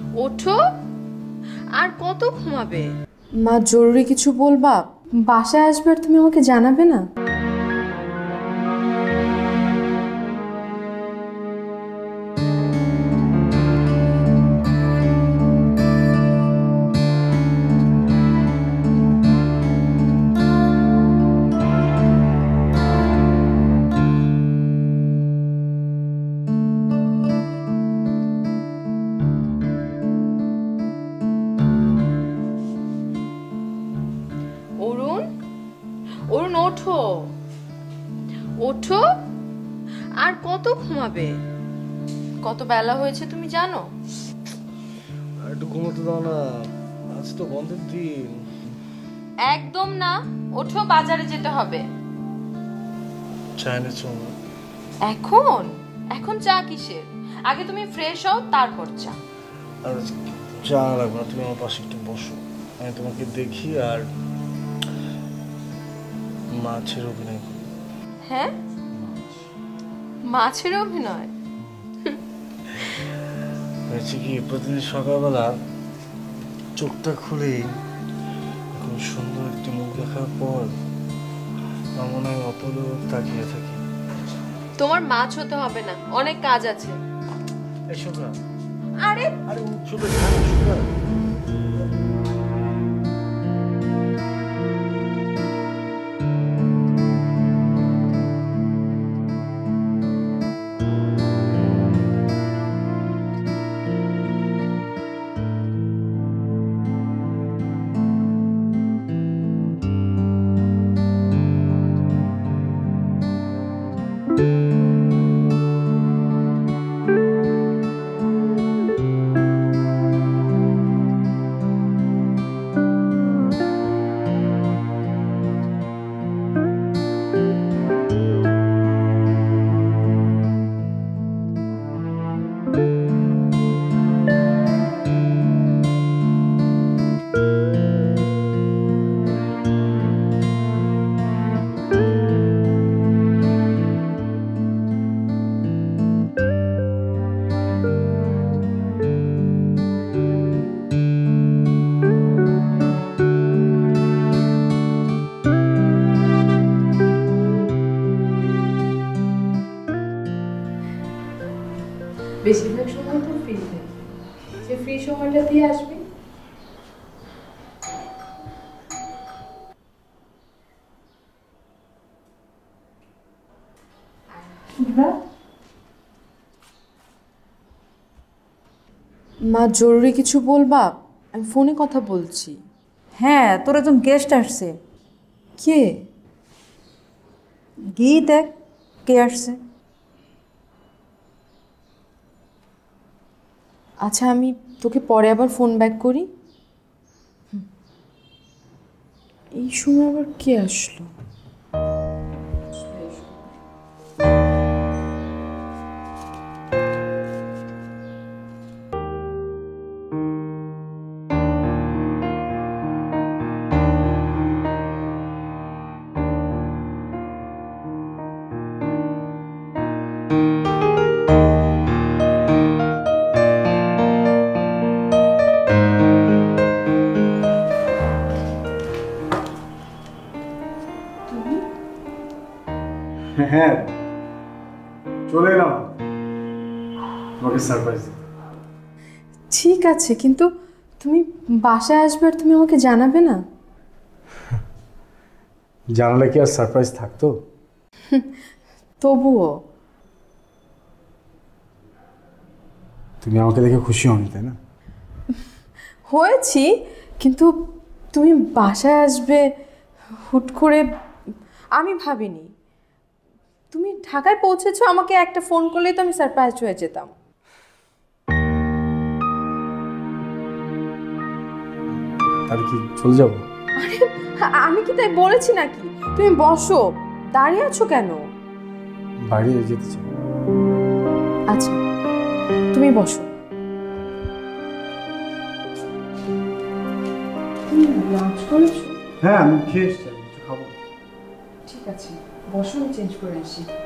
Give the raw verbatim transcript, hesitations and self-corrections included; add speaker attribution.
Speaker 1: ওঠো, আর কত ঘুমাবে?
Speaker 2: মা জরুরি কিছু বলবা? বাসায় আসবে আর তুমি আমাকে জানাবে না?
Speaker 1: ওঠো, আর কত ঘুমাবে? কত বেলা হয়েছে তুমি জানো?
Speaker 3: একটু ঘুমোতে দাও না, আজ তো বন্ধের দিন।
Speaker 1: একদম না, ওঠো, বাজারে যেতে হবে।
Speaker 3: চা এনেছো?
Speaker 1: এখন এখন চা কিসের? আগে তুমি ফ্রেশ হও, তারপর চা।
Speaker 3: আর চা লাগবে না, তুমি আমার পাশে একটু বসো, আমি তোমাকে দেখি আর মাছের অভিনয় করি।
Speaker 1: হ্যাঁ, মাছের অভিনয়?
Speaker 3: হয়েছে কি, প্রতিদিন সকালবেলা চোখটা খুলে খুব সুন্দর একটি মুখ দেখার পর আমার মনে হয় অপলক তাকিয়ে থাকি।
Speaker 1: তোমার মাছ হতে হবে না, অনেক কাজ আছে। আরে
Speaker 3: আরে শুধু শুধু
Speaker 2: বেশিরভাগ সময় তো ফ্রি থাকে, যে ফ্রি সময়টা দিয়ে আসবি। মা জরুরি কিছু বলবা? আমি ফোনে কথা বলছি।
Speaker 4: হ্যাঁ, তোর একজন গেস্ট আসছে।
Speaker 2: কে?
Speaker 4: গিয়ে দেখ কে আসছে।
Speaker 2: আচ্ছা, আমি তোকে পরে আবার ফোন ব্যাক করি। এই সময় আবার কে আসলো?
Speaker 5: হ্যাঁ, চলে এলাম তোমাকে সারপ্রাইজ।
Speaker 2: ঠিক আছে, কিন্তু তুমি বাসায় আসবে আর তুমি আমাকে জানাবে না?
Speaker 5: জানালে কি আর সারপ্রাইজ থাকতো?
Speaker 2: তবুও
Speaker 5: তুমি আমাকে দেখে খুশি হওনি, তাই না?
Speaker 2: হয়েছি, কিন্তু তুমি বাসায় আসবে হুট করে আমি ভাবিনি। তুমি ঢাকায় পৌঁছেছো, আমাকে একটা ফোন করলেই তো আমি সারপ্রাইজ হয়ে যেতাম।
Speaker 5: তাহলে কি চলে যাবো?
Speaker 2: আরে আমি কি তাই বলেছি নাকি? তুমি বসো, দাঁড়িয়ে আছো কেন?
Speaker 5: বাইরে যেতে চাই।
Speaker 2: আচ্ছা, তুমি বসো। তুমি লাঞ্চ করেছো?
Speaker 5: হ্যাঁ, আমি খেয়ে এসেছি, কিছু খাবো।
Speaker 2: ঠিক আছে, বসো, আমি চেঞ্জ করে আসি।